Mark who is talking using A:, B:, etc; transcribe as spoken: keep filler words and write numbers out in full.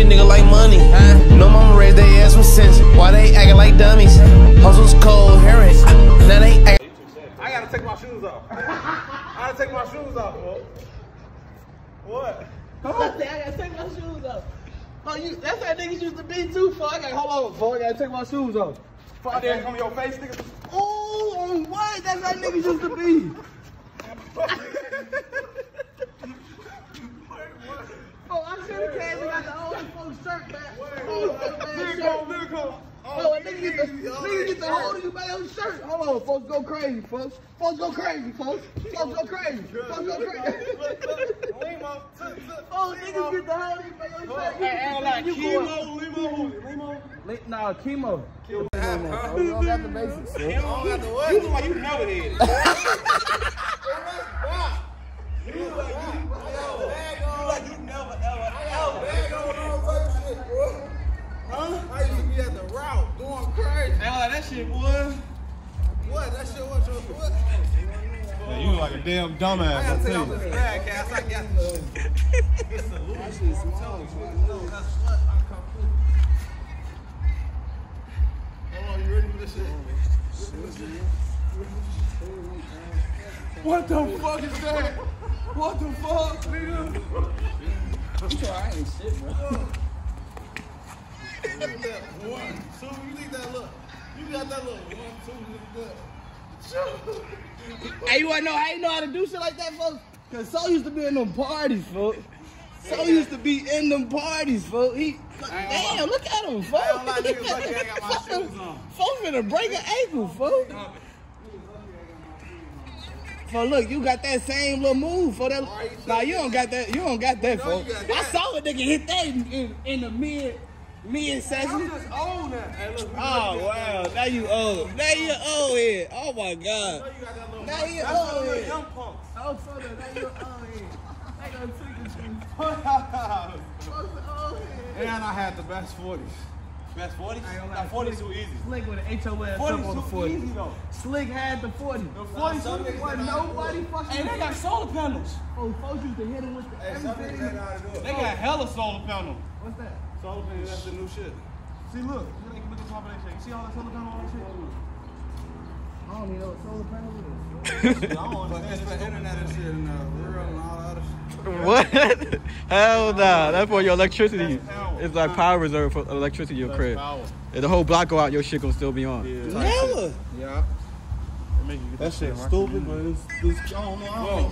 A: nigga like money. No mama raised their ass with sense. Why they acting like dummies? Hustle's cold, hear it. Now they act.
B: I gotta take my shoes off. I gotta take my shoes off, bro. What?
C: Come on, I gotta take my shoes off. Oh, you, that's how niggas used to be too, fuck. I gotta, hold on, fuck. I gotta take my shoes off.
B: Fuck, they come in your face, nigga.
C: Oh, what? That's how niggas used to be. Oh, I should have came and got the old folks shirt back. Oh,
B: Lyrical.
C: Oh, a nigga get the nigga get the hold of you by your shirt. Hold on, folks, go crazy, folks. Folks go crazy, folks. Folks go crazy. Folks go crazy. Oh, niggas get the hold of you by your shirt.
B: Hey, like chemo, limo, limo.
C: Nah, chemo. We don't got the basics.
B: You don't got the what? You look like you never did it. You look like you never ever ever. Huh? I used to be at the route going crazy. Hey, like that shit, boy. What? That shit was your what?
D: Yeah, you look like a damn dumbass.
B: I gotta take off this bag, Cass. I got this. It's a little shit small. That's what I come through. Hold on, you ready for this shit? What the fuck is that? What the fuck, nigga?
C: You sure I ain't shit, bro.
B: Look at that. One, two, you think that look. You got that look. One, two, look at that.
C: Hey, you wanna know how you know how to do shit like that, folks? Cause So used to be in them parties, folks. So used to be in them parties, folks. He, damn, look at him, folks.
B: I don't like niggas lucky I got my shoes on.
C: Folks finna break an ankle, folks. So look, you got that same little move for that. Nah, you don't got that. You don't got that, folks. I saw a nigga hit that in, in, in the mid mid session.
B: I'm just old now. Hey, look,
C: Oh wow, now you old. Now you old head. Oh my god. Now you old head. Oh, so now you old head. I got
B: And I had the best forties.
D: Best forties?
C: Nah,
D: forties too easy.
C: Slick with an H O S
D: forties
C: up on the
D: too
C: forty.
D: easy though.
C: Slick had the forty.
D: The forties too easy.
C: Wasn't nobody fucking.
D: Hey, they got solar panels.
C: Oh, folks used to hit him with the everything.
D: They got hella solar panels.
C: What's that?
B: Solar panels, that's the new shit.
D: See, look. Look at the top of that shit. You see all that solar panel on that shit?
C: I don't even know what solar panels is.
D: I don't
B: But it's
D: understand.
B: for internet and shit and uh, real and all that other shit.
E: What? Hell nah. That's for your electricity. It's like power reserve for electricity in your crib.
D: Power.
E: If the whole block go out, your shit gonna still be on.
D: Yeah.
C: Never.
B: Yeah.
D: Make you get
B: That
D: shit
B: shit's
D: right.
B: stupid, but it's, it's, I don't know. I don't know.